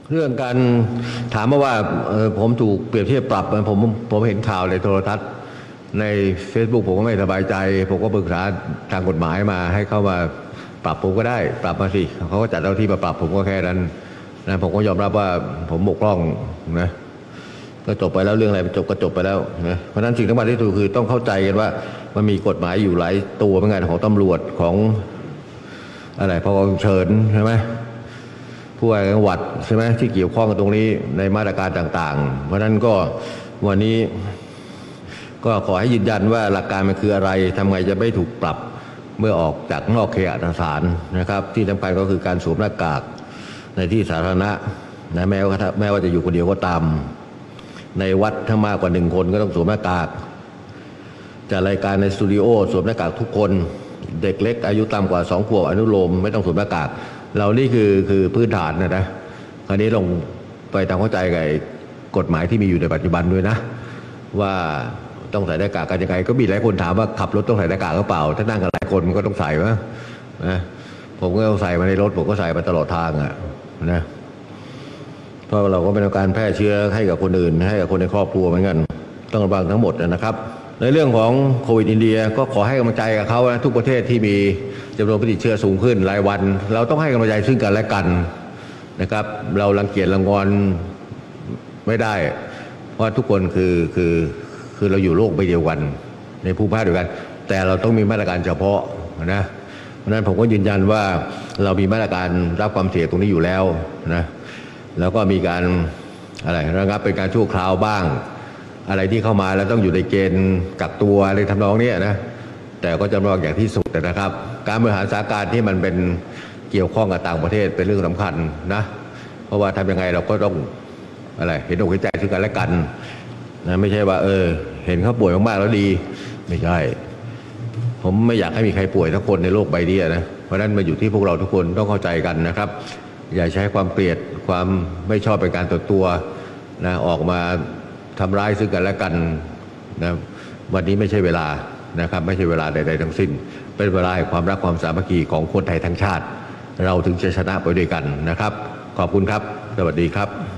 เรื่องการถามมาว่าผมถูกเปรียบเทียบปรับผมเห็นข่าวในโทรทัศน์ใน Facebook ผมก็ไม่สบายใจผมก็ปรึกษาทางกฎหมายมาให้เข้ามาปรับผมก็ได้ปรับมาสิเขาก็จัดเจ้าที่มาปรับผมก็แค่นั้นนะผมก็ยอมรับว่าผมบกพร่องนะก็จบไปแล้วเรื่องอะไรจบก็จบไปแล้วนะเพราะฉะนั้นสิ่งสำคัญที่สุดคือต้องเข้าใจกันว่ามันมีกฎหมายอยู่หลายตัวเหมือนกันของตำรวจของอะไรพอเชิญใช่ไหมผู้ว่าจังหวัดใช่ไหมที่เกี่ยวข้องกับตรงนี้ในมาตรการต่างๆเพราะฉะนั้นก็วันนี้ก็ขอให้ยืนยันว่าหลักการมันคืออะไรทำไงจะไม่ถูกปรับเมื่อออกจากนอกเคหสถานนะครับที่สำคัญก็คือการสวมหน้ากากในที่สาธารณะนะแม้ว่าจะอยู่คนเดียวก็ตามในวัดถ้ามากกว่า1 คนก็ต้องสวมหน้ากากจัดรายการในสตูดิโอสวมหน้ากากทุกคนเด็กเล็กอายุต่ำกว่า2 ขวบอนุโลมไม่ต้องสวมหน้ากากเรานี่คือพื้นฐานนะคราวนี้ลงไปตามเข้าใจกับกฎหมายที่มีอยู่ในปัจจุบันด้วยนะว่าต้องใส่หน้ากากกันยังไงก็มีหลายคนถามว่าขับรถต้องใส่หน้ากากหรือเปล่าถ้านั่งกันหลายคนมันก็ต้องใส่นะผมก็ต้องใส่มาในรถผมก็ใส่มาตลอดทางอ่ะนะเพราะเราก็เป็นการแพร่เชื้อให้กับคนอื่นให้กับคนในครอบครัวเหมือนกันต้องระวังทั้งหมดนะครับในเรื่องของโควิดอินเดียก็ขอให้กำลังใจกับเขานะทุกประเทศที่มีจำนวนผู้ติดเชื้อสูงขึ้นรายวันเราต้องให้กำลังใจซึ่งกันและกันนะครับเรารังเกียจรังงอนไม่ได้เพราะทุกคนคือเราอยู่โลกใบเดียวกันในภูมิภาคเดียวกันแต่เราต้องมีมาตรการเฉพาะนะเพราะฉะนั้นผมก็ยืนยันว่าเรามีมาตรการรับความเสี่ยงตรงนี้อยู่แล้วนะแล้วก็มีการระงับเป็นการชั่วคราวบ้างอะไรที่เข้ามาแล้วต้องอยู่ในเกณฑ์กักตัวอะไรทำนองนี้นะแต่ก็จะระวังอย่างที่สุดนะครับการบริหารสถานการณ์ที่มันเป็นเกี่ยวข้องกับต่างประเทศเป็นเรื่องสำคัญนะเพราะว่าทำยังไงเราก็ต้องเห็นอกเห็นใจซึ่งกันและกันนะไม่ใช่ว่าเห็นเขาป่วยมากๆแล้วดีไม่ใช่ผมไม่อยากให้มีใครป่วยทั้งคนในโลกใบนี้นะเพราะฉะนั้นมาอยู่ที่พวกเราทุกคนต้องเข้าใจกันนะครับอย่าใช้ความเกลียดความไม่ชอบเป็นการตัวนะออกมาทำร้ายซึ่งกันและกันนะวันนี้ไม่ใช่เวลานะครับไม่ใช่เวลาใดๆทั้งสิ้นเป็นเวลาแห่งความรักความสามัคคีของคนไทยทั้งชาติเราถึงจะชนะไปด้วยกันนะครับขอบคุณครับสวัสดีครับ